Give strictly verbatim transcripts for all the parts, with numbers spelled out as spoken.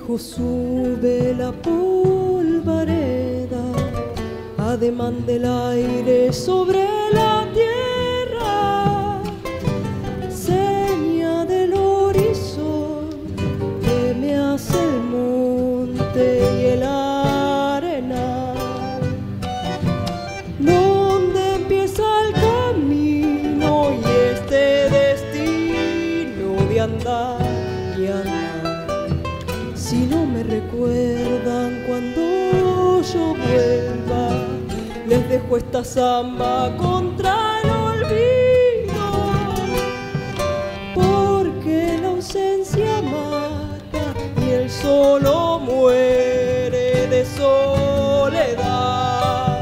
lejos sube la polvareda, ademán del aire sobre la tierra, seña del horizonte que me hace el monte y el arenal, donde empieza el camino y este destino de andar y andar. Si no me recuerdan cuando yo vuelva, les dejo esta samba contra el olvido, porque la ausencia mata y el solo muere de soledad.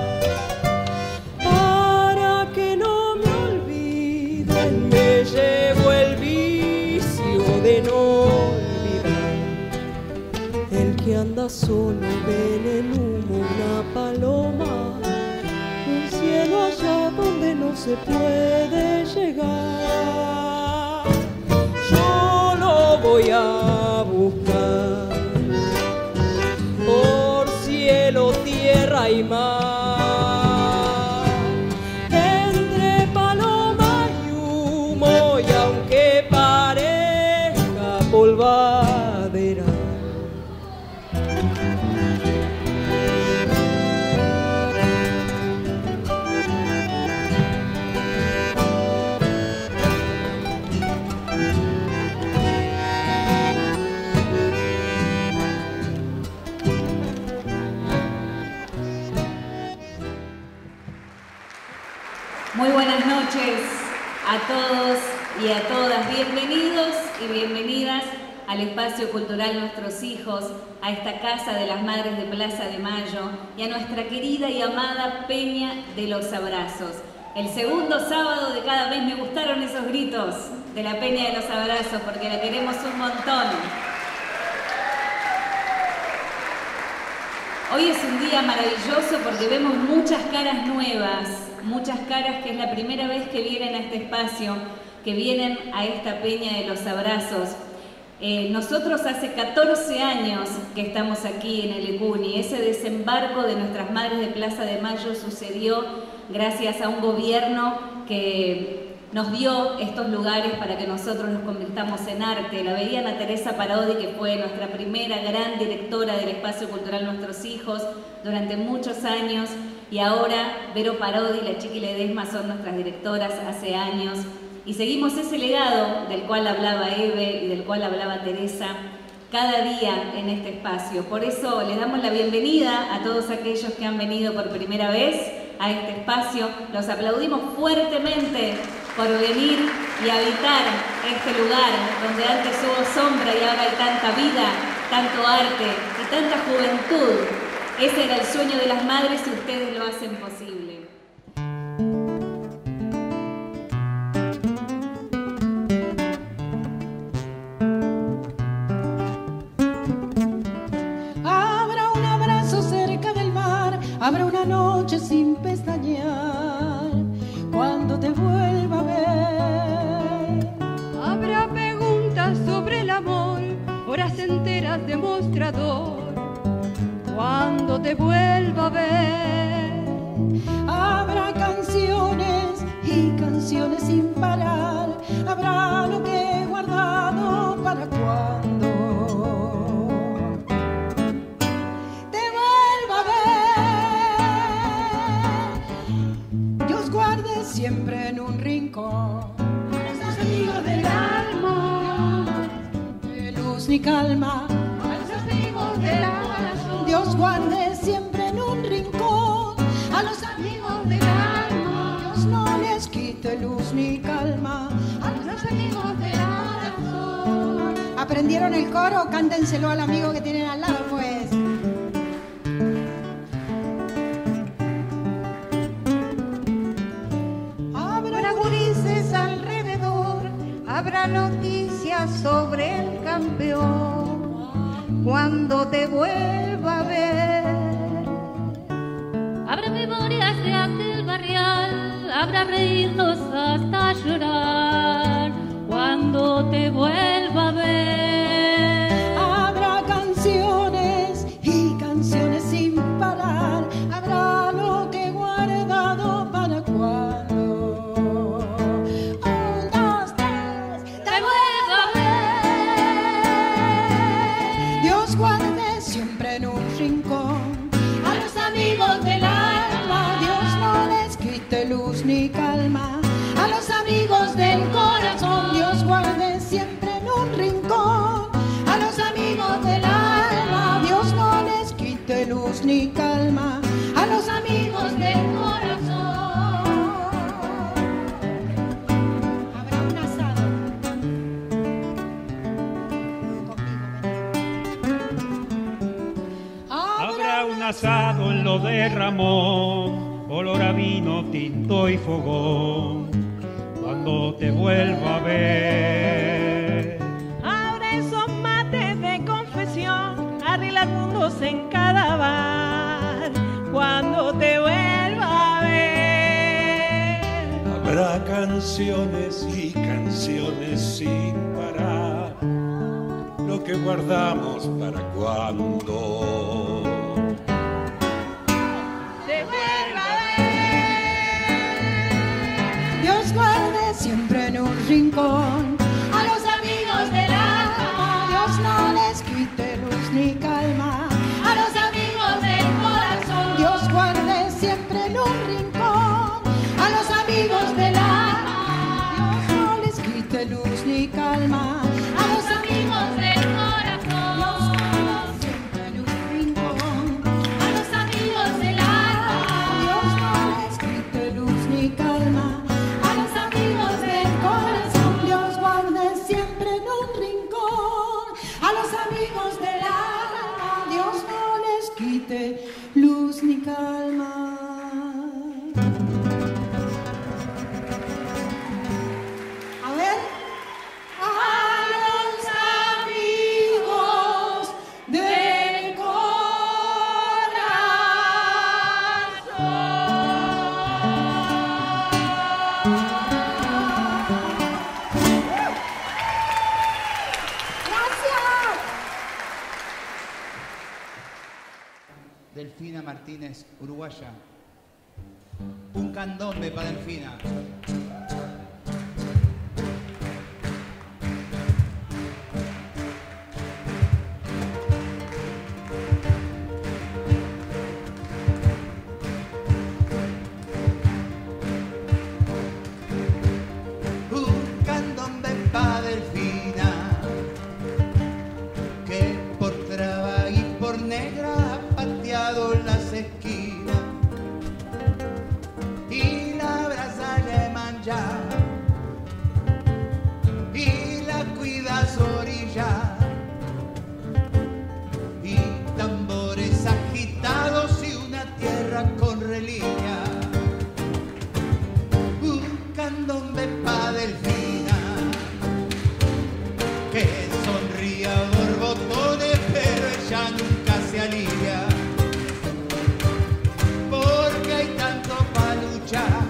Para que no me olviden, me llevo el vicio de no olvidar. El que anda solo ve en el humo una paloma, un cielo allá donde no se puede llegar. Yo lo voy a buscar por cielo, tierra y mar, entre paloma y humo, y aunque parezca polvadera. Muy buenas noches a todos y a todas. Bienvenidos y bienvenidas al espacio cultural Nuestros Hijos, a esta Casa de las Madres de Plaza de Mayo y a nuestra querida y amada Peña de los Abrazos. El segundo sábado de cada mes. Me gustaron esos gritos de la Peña de los Abrazos porque la queremos un montón. Hoy es un día maravilloso porque vemos muchas caras nuevas, muchas caras que es la primera vez que vienen a este espacio, que vienen a esta Peña de los Abrazos. Eh, nosotros hace catorce años que estamos aquí en el Ecuni. Ese desembarco de nuestras Madres de Plaza de Mayo sucedió gracias a un gobierno que nos dio estos lugares para que nosotros los convirtamos en arte. La veían a Teresa Parodi, que fue nuestra primera gran directora del Espacio Cultural Nuestros Hijos durante muchos años, y ahora Vero Parodi, la Chiqui Ledesma son nuestras directoras hace años, y seguimos ese legado del cual hablaba Eve y del cual hablaba Teresa cada día en este espacio. Por eso les damos la bienvenida a todos aquellos que han venido por primera vez a este espacio. Los aplaudimos fuertemente por venir y habitar este lugar donde antes hubo sombra y ahora hay tanta vida, tanto arte y tanta juventud. Ese era el sueño de las madres y ustedes lo hacen posible. Habrá un abrazo cerca del mar, habrá una noche sin pestañear cuando te vuelva a ver. Habrá preguntas sobre el amor, horas enteras de mostrador cuando te vuelva a ver. Habrá canciones y canciones sin parar, habrá lo que he guardado para cuando te vuelva a ver. Dios guarde siempre en un rincón a los amigos del alma, de luz ni calma, a los amigos del alma. Dios guarde siempre en un rincón a los amigos del alma. Dios no les quite luz ni calma a los amigos del corazón. ¿Aprendieron el coro? Cántenselo al amigo que tienen al lado, pues. Habrá gurises alrededor, Habrá noticias sobre el campeón cuando te vuelva a ver. Habrá memorias de aquel barrial, habrá reírnos hasta llorar cuando te vuelva a ver. habrá canciones quite luz ni calma. A los amigos del corazón Dios guarde siempre en un rincón. A los amigos del alma Dios no les quite luz ni calma. A los amigos del corazón. Habrá un asado. Habrá un asado en lo de Ramón, olor a vino, tinto y fogón, cuando te vuelva a ver. Habrá esos mates de confesión, arreglar mundos en cada bar, cuando te vuelva a ver. Habrá canciones y canciones sin parar, lo que guardamos para cuando te vuelva a ver. Dios guarde siempre en un rincón. A los amigos del alma Dios no les quite luz ni calma. A los amigos del corazón Dios guarde siempre en un rincón. A los amigos del alma Dios no les quite luz ni calma. A los amigos del corazón Dios guarde siempre en un rincón. A los amigos del alma Dios no les quite luz ni calma. A los amigos del corazón Dios guarde siempre en un rincón. A los amigos del alma Dios no les quite luz ni calma. A ver. A los amigos del Delfina Martínez, uruguaya. Un candombe para Delfina. Un candombe para Delfina, que por traba y por negra ha pateado las esquinas y la brasa le mancha y la cuida a su orilla, y tambores agitados y una tierra con reliquia. Un candombe pa' Delfina, que sonría borbotones pero ella nunca se alivia, porque hay tanto pa' luchar,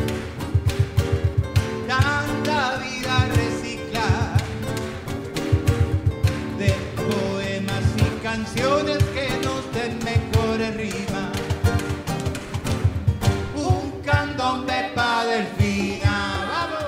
tanta vida a reciclar, de poemas y canciones que nos den mejores rimas. Un candombe pa' Delfina, vamos.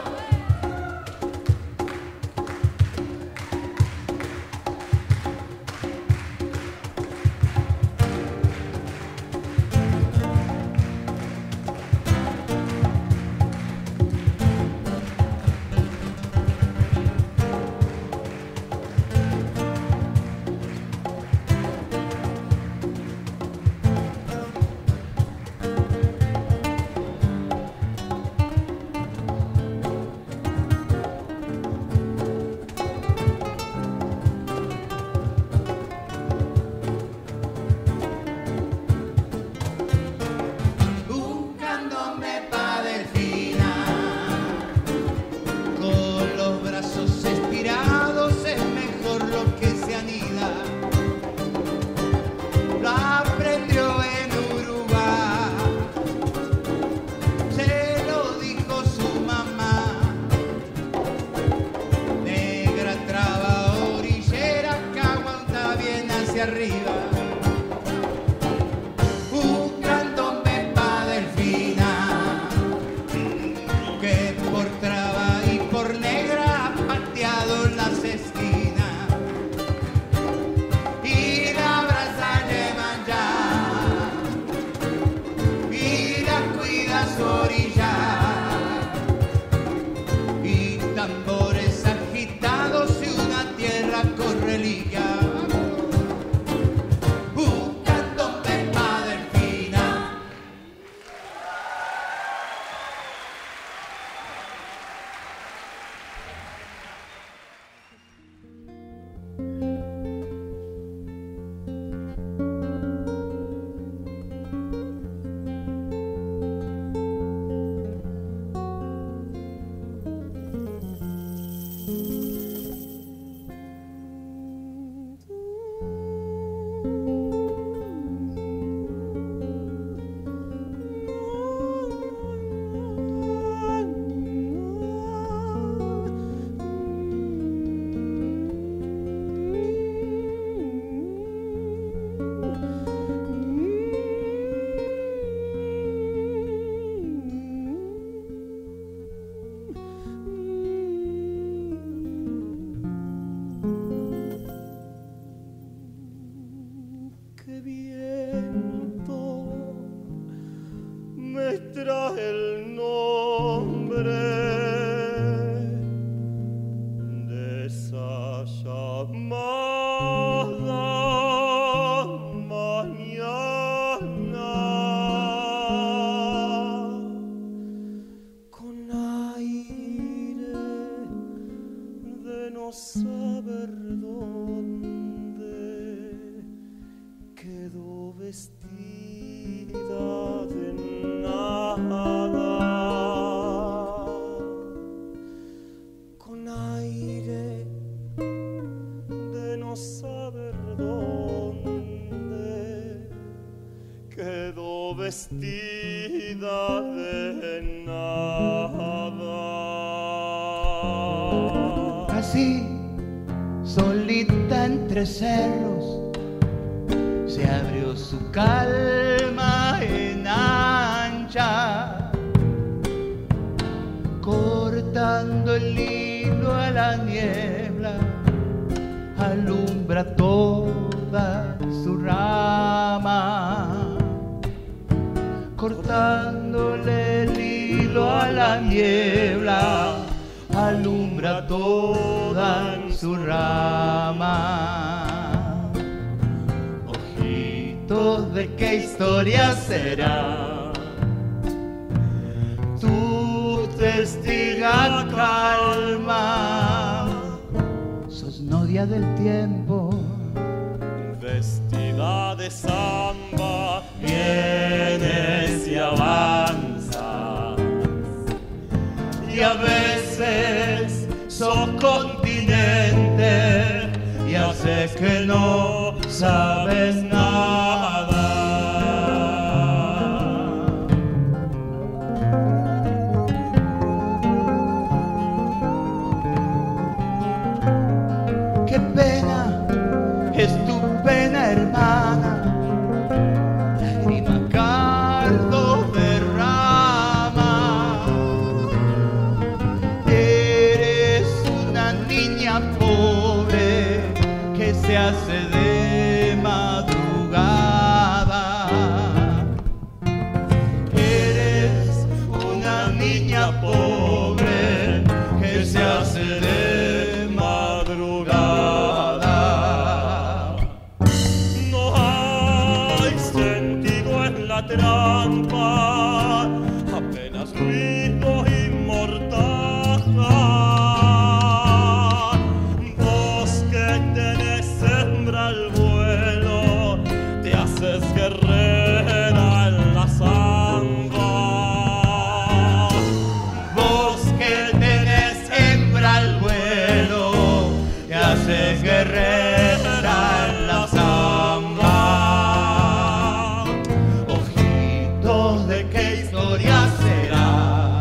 saber dónde quedó vestida de nada, con aire de no saber dónde quedó vestida de nada. Así, solita entre cerros, se abrió su calma en ancha, cortando el hilo a la niebla, alumbra toda su rama, cortándole el hilo a la niebla, alumbra toda su rama. Ojitos, ¿de qué historia será? Tu testiga calma, sos novia del tiempo, vestida de samba, vienes y avanzas, y a veces sos continente y haces que no sabes nada. Qué pena, es tu pena, hermana, lágrima caldo derrama. Eres una niña pobre que se hace de madrugada. Eres una niña pobre que se hace de madrugada. No hay sentido en la trampa, apenas ruido inmortal. Vos que tenés hembra al vuelo, te haces guerrera en la samba. Vos que tenés hembra al vuelo, te haces guerrera en la samba. Ojitos, ¿de qué historia será?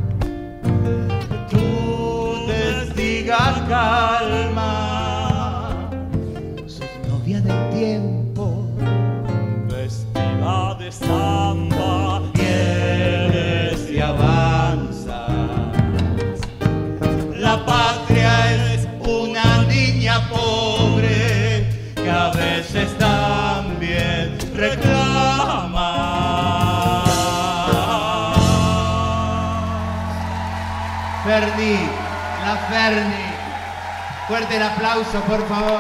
Tu testiga calma, sos novia del tiempo, Vestida de samba, vienes y avanzas. La patria es una niña pobre que a veces también reclama. Ferni, la Ferni. Fuerte el aplauso, por favor.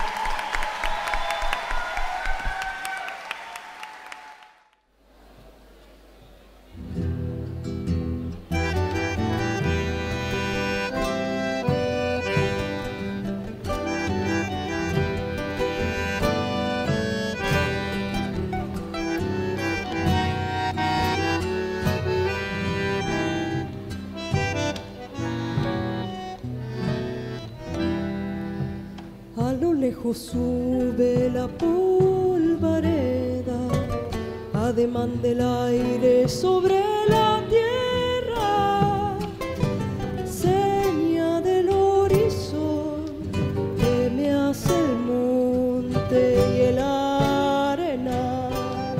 A lo lejos sube la polvareda, ademán del aire sobre la tierra, seña del horizonte que me hace el monte y el arenal,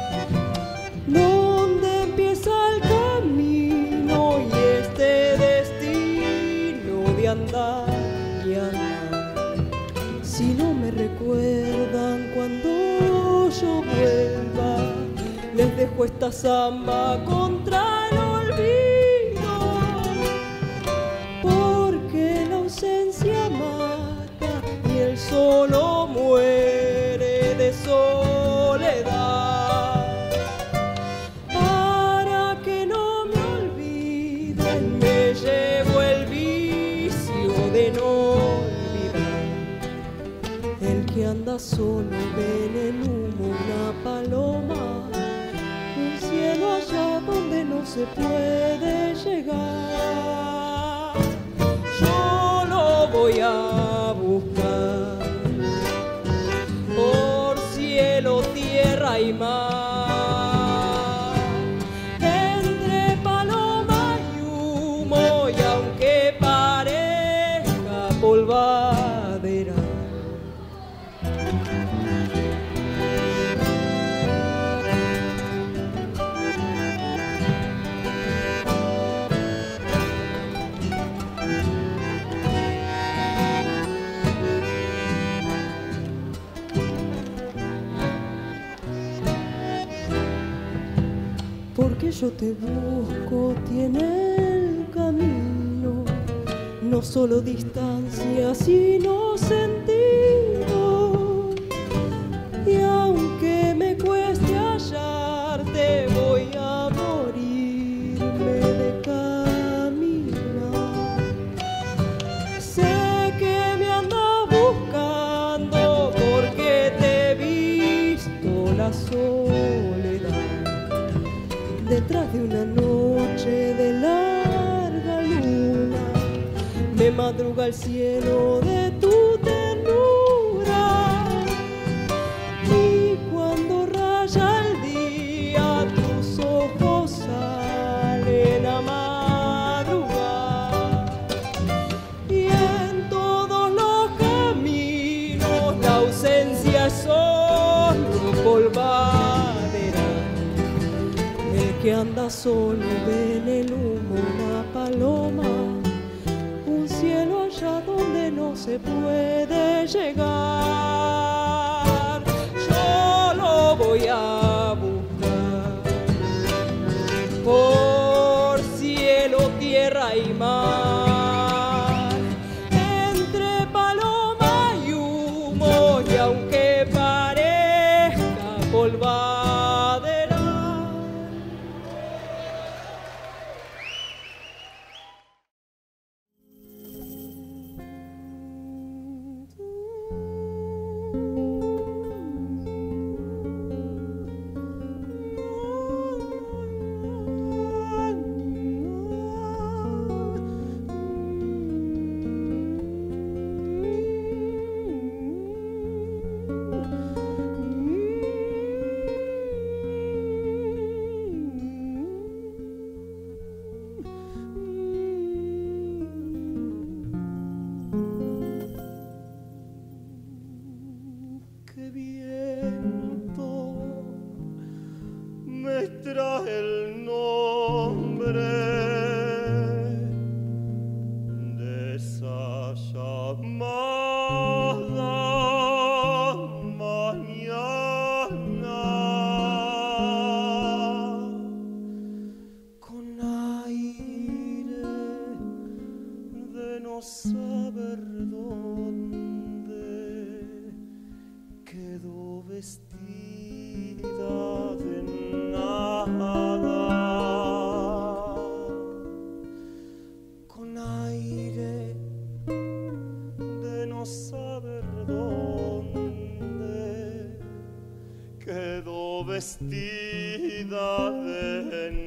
donde empieza el camino y este destino de andar y andar. Si no me recuerdan cuando yo vuelva, les dejo esta samba contra el olvido, porque la ausencia mata y el solo muere de soledad. Para que no me olviden, me llevo el vicio de no anda solo ven en humo una paloma, un cielo allá donde no se puede llegar. Yo lo voy a buscar por cielo, tierra y mar, entre paloma y humo, y aunque parezca polvadera. Porque yo te busco, tiene el camino no solo distancia, sino sentido. Y aunque me cueste hallarte, voy a morirme de caminar. Sé que me andas buscando porque te he visto la soledad detrás de una noche de larga luna. Me madruga el cielo de tu ternura, y cuando raya el día tus ojos salen a madrugar. Y en todos los caminos la ausencia es solo polvadera. El que anda solo ve en el humo una paloma, un cielo allá donde no se puede llegar. Yo lo voy a buscar por cielo, tierra y mar, entre paloma y humo, y aunque parezca polvadera. El nombre de esa llamada mañana, con aire de no saber dónde quedó vestida de nada, con aire de no saber dónde quedó vestida de